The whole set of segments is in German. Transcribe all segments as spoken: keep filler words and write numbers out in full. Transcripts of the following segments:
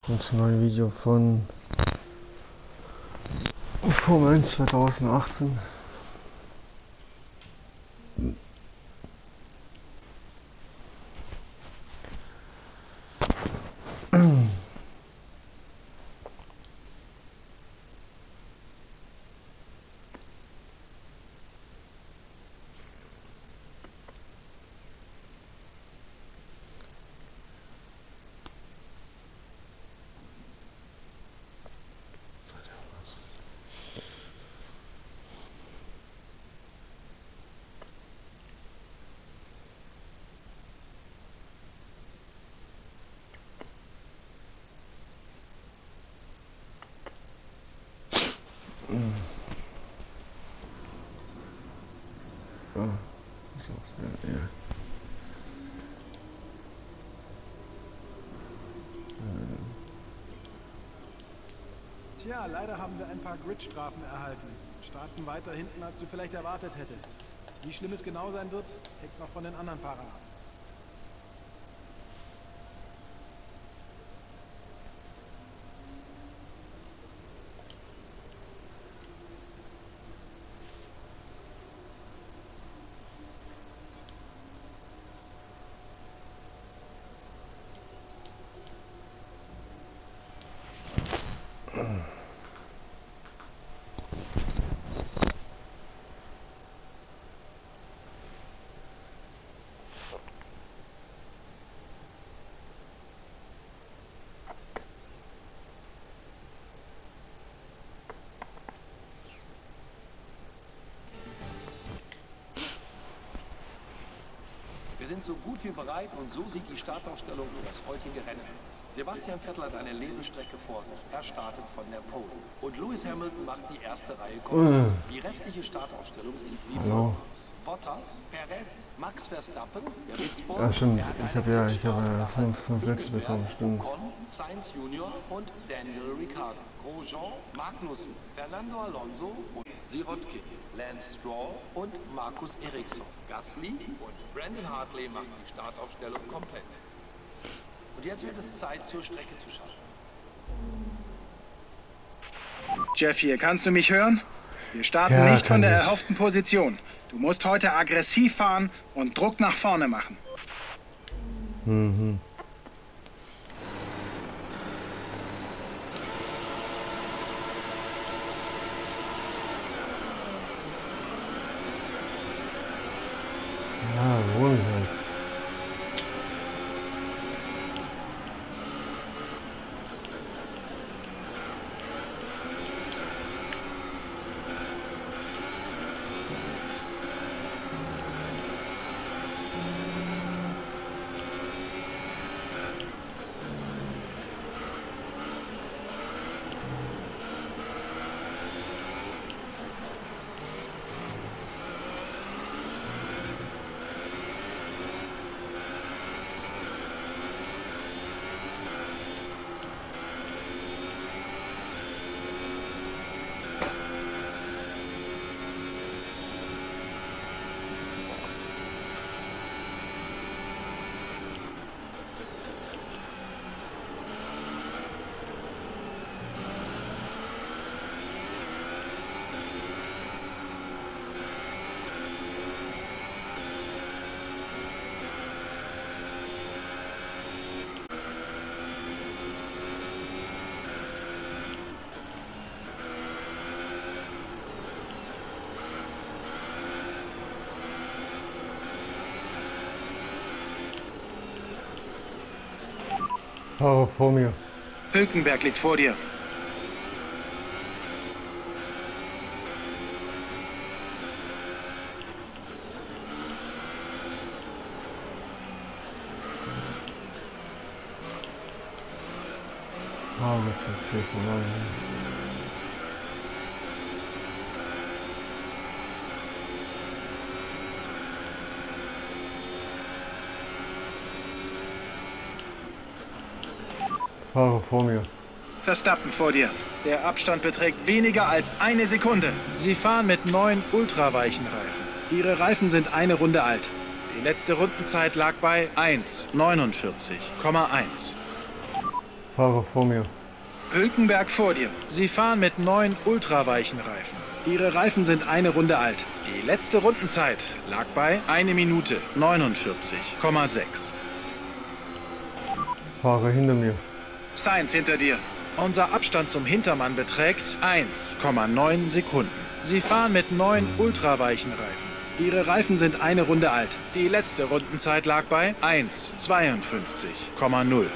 Und ein neues Video von Formel eins zweitausendachtzehn. Oh, so, ja, ja. Tja, leider haben wir ein paar Gridstrafen erhalten. Starten weiter hinten, als du vielleicht erwartet hättest. Wie schlimm es genau sein wird, hängt noch von den anderen Fahrern ab. Wir sind so gut wie bereit und so sieht die Startaufstellung für das heutige Rennen aus. Sebastian Vettel hat eine Lebensstrecke vor sich. Er startet von der Pole. Und Lewis Hamilton macht die erste Reihe komplett. Mm. Die restliche Startaufstellung sieht wie folgt aus. Bottas, Perez, Max Verstappen, Ritzburg, ja, stimmt. Ich habe ja, ich habe ja fünf, fünf Wechsel bekommen, stimmt. Ocon, Sainz Junior und Daniel Ricciardo. Grosjean, Magnussen, Fernando Alonso, Sirotkin, Lance Stroll und Markus Ericsson. Gasly und Brandon Hartley machen die Startaufstellung komplett. Und jetzt wird es Zeit, zur Strecke zu schauen. Jeff, hier, kannst du mich hören? Wir starten ja, nicht von der ich. erhofften Position. Du musst heute aggressiv fahren und Druck nach vorne machen. Mhm. Ja, wohl halt. Fahrer vor mir. Hülkenberg liegt vor dir. Ah, das ist viel vorbei. Fahrer vor mir. Verstappen vor dir. Der Abstand beträgt weniger als eine Sekunde. Sie fahren mit neuen ultraweichen Reifen. Ihre Reifen sind eine Runde alt. Die letzte Rundenzeit lag bei eins neunundvierzig Komma eins. Fahrer vor mir. Hülkenberg vor dir. Sie fahren mit neun ultraweichen Reifen. Ihre Reifen sind eine Runde alt. Die letzte Rundenzeit lag bei eine Minute neunundvierzig Komma sechs. Fahrer hinter mir. Sainz hinter dir. Unser Abstand zum Hintermann beträgt eins Komma neun Sekunden. Sie fahren mit neun ultraweichen Reifen. Ihre Reifen sind eine Runde alt. Die letzte Rundenzeit lag bei eins Komma zweiundfünfzig Komma null.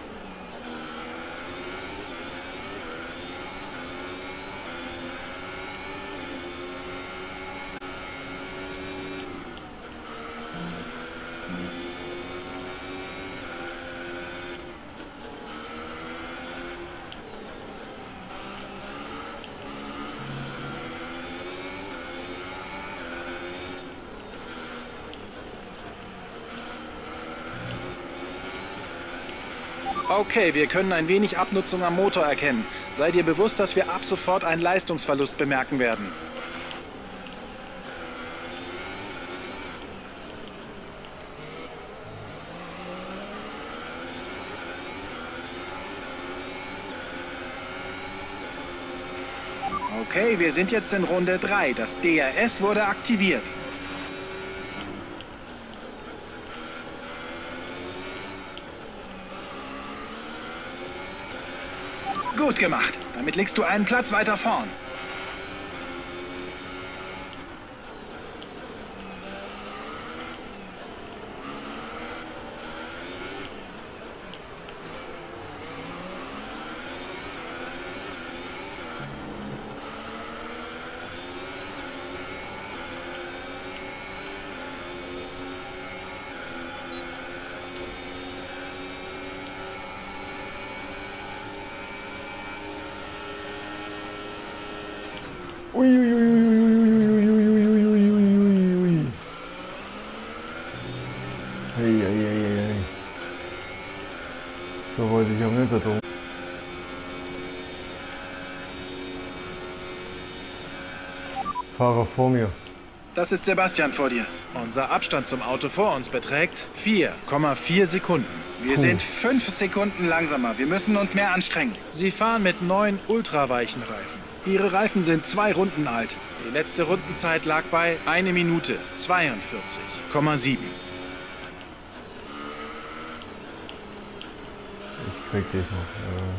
Okay, wir können ein wenig Abnutzung am Motor erkennen. Sei dir bewusst, dass wir ab sofort einen Leistungsverlust bemerken werden. Okay, wir sind jetzt in Runde drei. Das D R S wurde aktiviert. Gut gemacht. Damit liegst du einen Platz weiter vorn. Uiuiuiuiuiuiuiuiuiuiuiuiui. Ei, ei, ei, ei, ei. So wollte ich auch nicht da drum. Fahrer vor mir. Das ist Sebastian vor dir. Unser Abstand zum Auto vor uns beträgt vier Komma vier Sekunden. Wir Puh. sind fünf Sekunden langsamer. Wir müssen uns mehr anstrengen. Sie fahren mit neun ultraweichen Reifen. Ihre Reifen sind zwei Runden alt. Die letzte Rundenzeit lag bei eine Minute zweiundvierzig Komma sieben. Ich krieg dich noch. Äh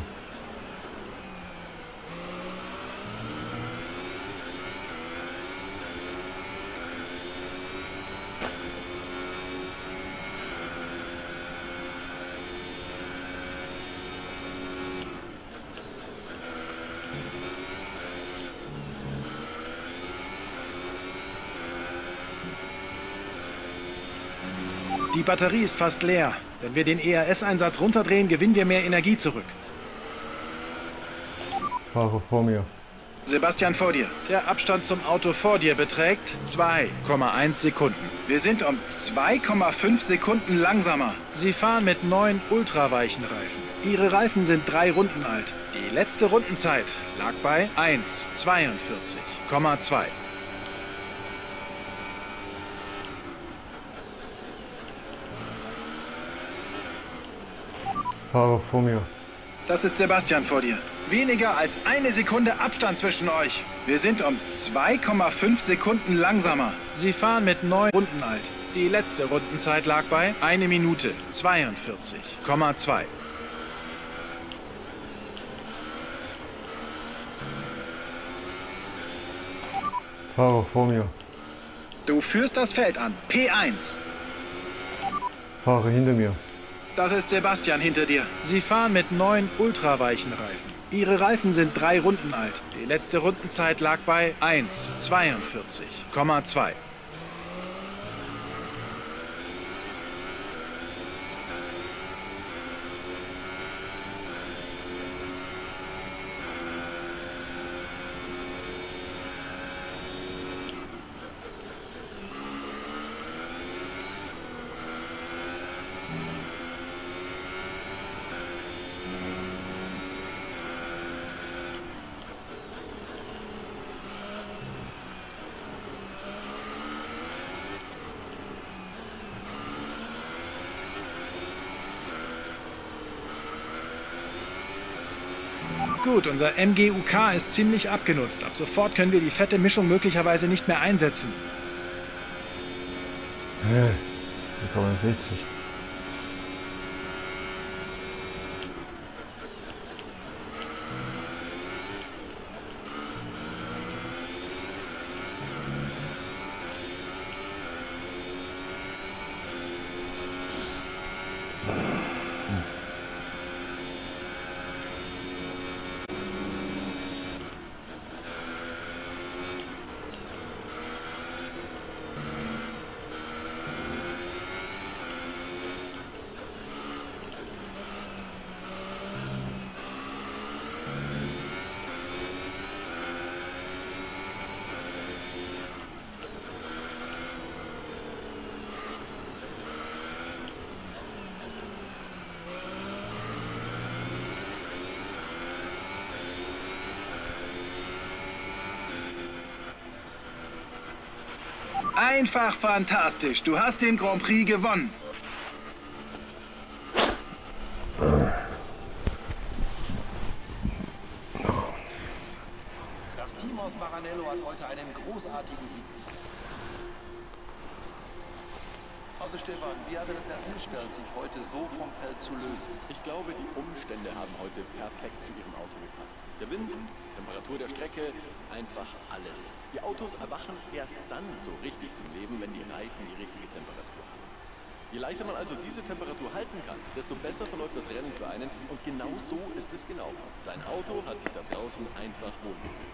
Die Batterie ist fast leer. Wenn wir den E R S-Einsatz runterdrehen, gewinnen wir mehr Energie zurück. Fahrer vor mir. Sebastian vor dir. Der Abstand zum Auto vor dir beträgt zwei Komma eins Sekunden. Wir sind um zwei Komma fünf Sekunden langsamer. Sie fahren mit neun ultraweichen Reifen. Ihre Reifen sind drei Runden alt. Die letzte Rundenzeit lag bei eins Komma zweiundvierzig Komma zwei. Fahrer vor mir. Das ist Sebastian vor dir. Weniger als eine Sekunde Abstand zwischen euch. Wir sind um zwei Komma fünf Sekunden langsamer. Sie fahren mit neun Runden alt. Die letzte Rundenzeit lag bei eine Minute zweiundvierzig Komma zwei. Fahrer vor mir. Du führst das Feld an. P eins. Fahrer hinter mir. Das ist Sebastian hinter dir. Sie fahren mit neun ultraweichen Reifen. Ihre Reifen sind drei Runden alt. Die letzte Rundenzeit lag bei eins Komma zweiundvierzig Komma zwei. Gut, unser M G U K ist ziemlich abgenutzt. Ab sofort können wir die fette Mischung möglicherweise nicht mehr einsetzen. Hä? Wie kann man das richtig? Einfach fantastisch. Du hast den Grand Prix gewonnen. Das Team aus Maranello hat heute einen großartigen Sieg gefeiert. Also Stefan, wie hat er es denn angestellt, sich heute so vom Feld zu lösen? Ich glaube, die Umstände haben heute perfekt zu ihrem Auto gepasst. Der Wind, Temperatur der Strecke, einfach alles. Die Autos erwachen erst dann so richtig zum Leben, wenn die Reifen die richtige Temperatur haben. Je leichter man also diese Temperatur halten kann, desto besser verläuft das Rennen für einen und genau so ist es gelaufen. Sein Auto hat sich da draußen einfach wohlgefühlt.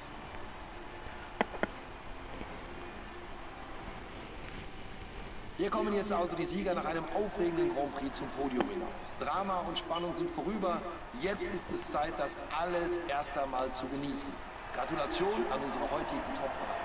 Hier kommen jetzt also die Sieger nach einem aufregenden Grand Prix zum Podium hinaus. Drama und Spannung sind vorüber. Jetzt ist es Zeit, das alles erst einmal zu genießen. Gratulation an unsere heutigen Top-Drei.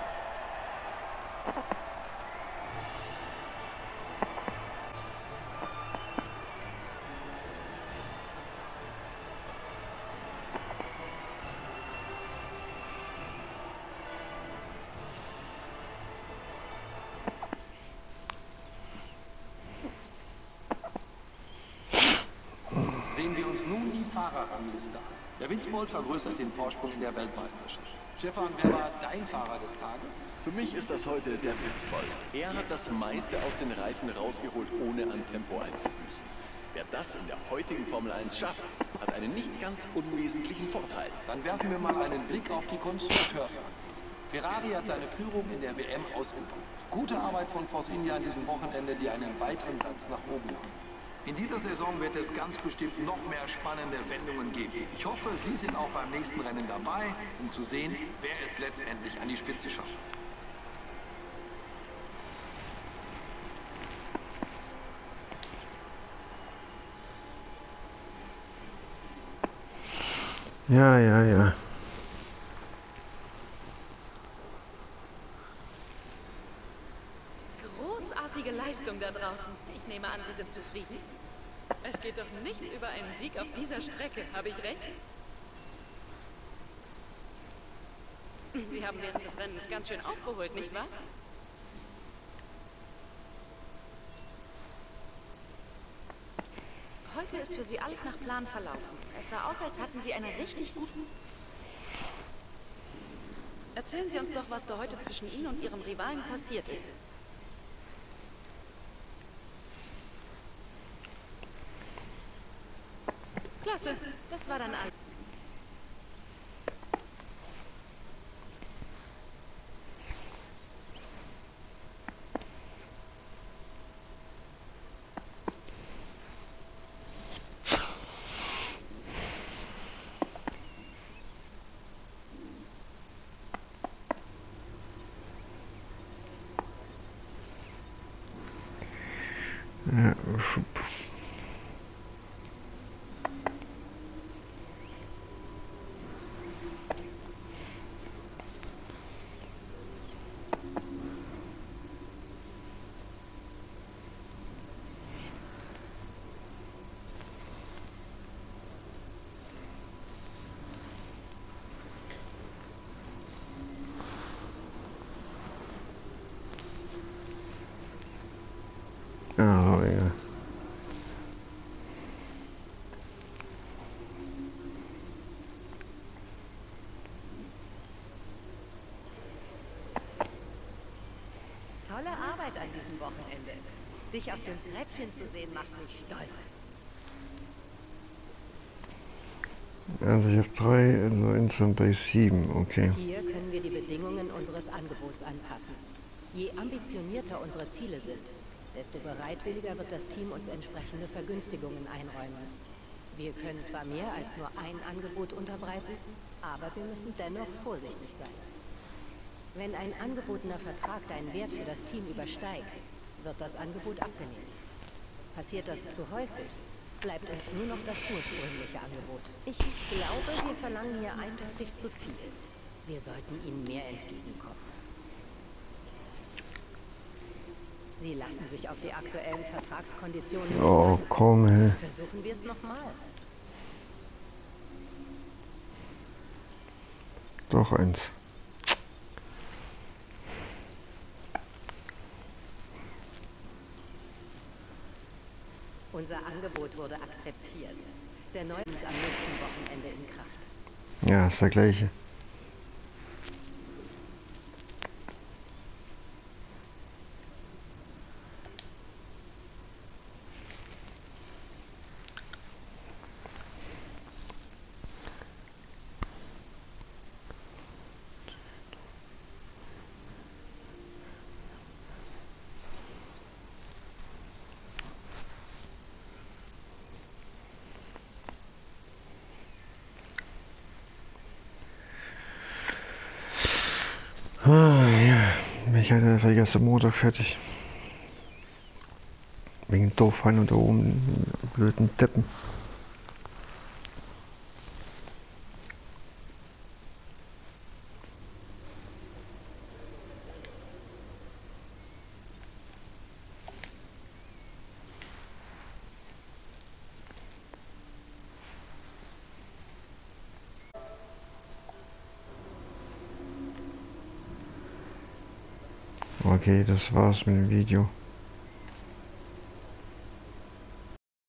Sehen wir uns nun die Fahrerrangliste an. Der Winsbold vergrößert den Vorsprung in der Weltmeisterschaft. Stefan, wer war dein Fahrer des Tages? Für mich ist das heute der Winsbold. Er hat das meiste aus den Reifen rausgeholt, ohne an Tempo einzubüßen. Wer das in der heutigen Formel eins schafft, hat einen nicht ganz unwesentlichen Vorteil. Dann werfen wir mal einen Blick auf die Konstrukteursrangliste. Ferrari hat seine Führung in der W M ausgebaut. Gute Arbeit von Force India an diesem Wochenende, die einen weiteren Satz nach oben nahm. In dieser Saison wird es ganz bestimmt noch mehr spannende Wendungen geben. Ich hoffe, Sie sind auch beim nächsten Rennen dabei, um zu sehen, wer es letztendlich an die Spitze schafft. Ja, ja, ja. Großartige Leistung da draußen. Ich nehme an, Sie sind zufrieden? Es geht doch nichts über einen Sieg auf dieser Strecke, habe ich recht? Sie haben während des Rennens ganz schön aufgeholt, nicht wahr? Heute ist für Sie alles nach Plan verlaufen. Es sah aus, als hatten Sie einen richtig guten... Erzählen Sie uns doch, was da heute zwischen Ihnen und Ihrem Rivalen passiert ist. Klasse, das war dann alles. Ja, tolle Arbeit an diesem Wochenende. Dich auf dem Treppchen zu sehen, macht mich stolz. Also ich habe drei, also insgesamt bei sieben, okay. Hier können wir die Bedingungen unseres Angebots anpassen. Je ambitionierter unsere Ziele sind, desto bereitwilliger wird das Team uns entsprechende Vergünstigungen einräumen. Wir können zwar mehr als nur ein Angebot unterbreiten, aber wir müssen dennoch vorsichtig sein. Wenn ein angebotener Vertrag deinen Wert für das Team übersteigt, wird das Angebot abgelehnt. Passiert das zu häufig, bleibt uns nur noch das ursprüngliche Angebot. Ich glaube, wir verlangen hier eindeutig zu viel. Wir sollten ihnen mehr entgegenkommen. Sie lassen sich auf die aktuellen Vertragskonditionen nicht Oh, ein. komm, hey. Versuchen wir es nochmal. Doch eins. Unser Angebot wurde akzeptiert. Der neue ist am nächsten Wochenende in Kraft. Ja, ist der gleiche. Ah, ja, bin ich halt vielleicht erst am Montag fertig. Wegen Doofheim und da oben blöden Deppen. Okay, das war's mit dem Video.